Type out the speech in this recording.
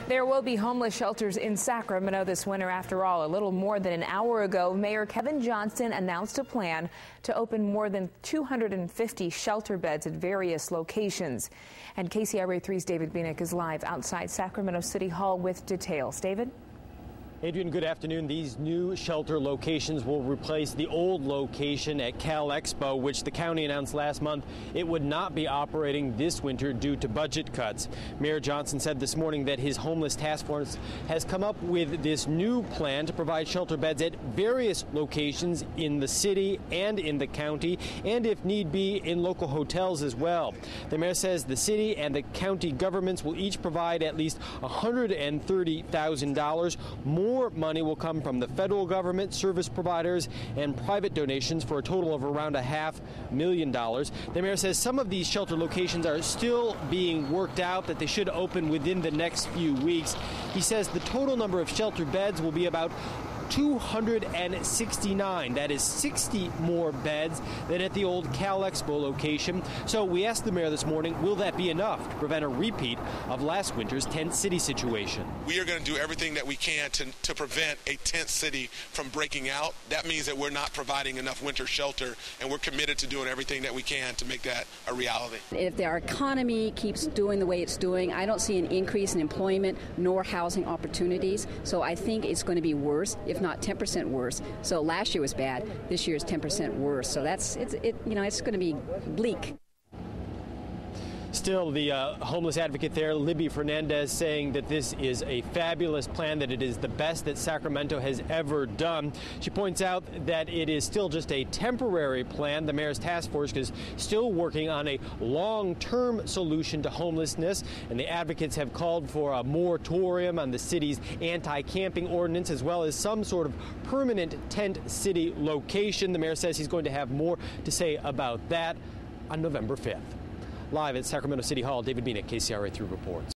There will be homeless shelters in Sacramento this winter after all. A little more than an hour ago, Mayor Kevin Johnson announced a plan to open more than 250 shelter beds at various locations. And KCRA 3's David Bienick is live outside Sacramento City Hall with details. David? Adrian, good afternoon. These new shelter locations will replace the old location at Cal Expo, which the county announced last month it would not be operating this winter due to budget cuts. Mayor Johnson said this morning that his homeless task force has come up with this new plan to provide shelter beds at various locations in the city and in the county, and if need be, in local hotels as well. The mayor says the city and the county governments will each provide at least $130,000. More money will come from the federal government, service providers, and private donations for a total of around $500,000. The mayor says some of these shelter locations are still being worked out, that they should open within the next few weeks. He says the total number of shelter beds will be about 269. That is 60 more beds than at the old Cal Expo location. So we asked the mayor this morning, will that be enough to prevent a repeat of last winter's tent city situation? We are going to do everything that we can to prevent a tent city from breaking out. That means that we're not providing enough winter shelter, and we're committed to doing everything that we can to make that a reality. If our economy keeps doing the way it's doing, I don't see an increase in employment nor housing opportunities. So I think it's going to be worse, if not 10% worse. So last year was bad. This year is 10% worse. So it's going to be bleak. Still, the homeless advocate there, Libby Fernandez, saying that this is a fabulous plan, that it is the best that Sacramento has ever done. She points out that it is still just a temporary plan. The mayor's task force is still working on a long-term solution to homelessness, and the advocates have called for a moratorium on the city's anti-camping ordinance, as well as some sort of permanent tent city location. The mayor says he's going to have more to say about that on November 5th. Live at Sacramento City Hall, David Bienick, KCRA 3 reports.